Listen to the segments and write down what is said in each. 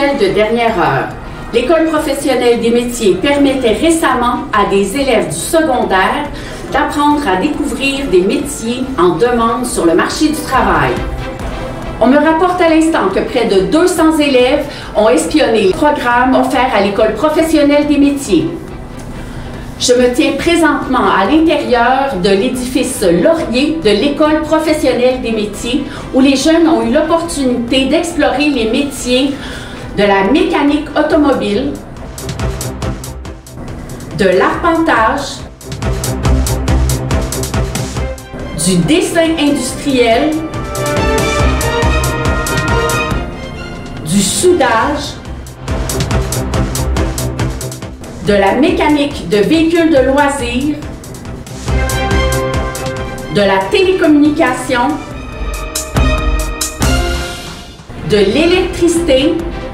professionnel de dernière heure. L'École professionnelle des métiers permettait récemment à des élèves du secondaire d'apprendre à découvrir des métiers en demande sur le marché du travail. On me rapporte à l'instant que près de 200 élèves ont espionné le programme offert à l'École professionnelle des métiers. Je me tiens présentement à l'intérieur de l'édifice Laurier de l'École professionnelle des métiers où les jeunes ont eu l'opportunité d'explorer les métiers de la mécanique automobile, de l'arpentage, du dessin industriel, du soudage, de la mécanique de véhicules de loisirs, de la télécommunication, de l'électricité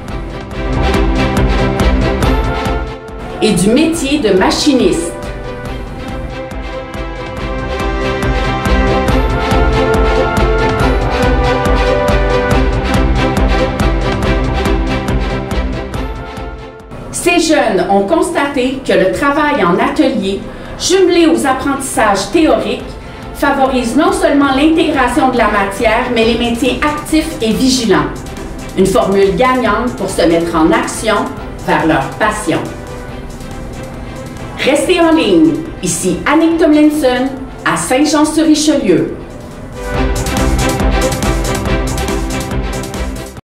et du métier de machiniste. Ces jeunes ont constaté que le travail en atelier, jumelé aux apprentissages théoriques, favorise non seulement l'intégration de la matière, mais les métiers actifs et vigilants. Une formule gagnante pour se mettre en action vers leur passion. Restez en ligne. Ici Annick Tomlinson à Saint-Jean-sur-Richelieu.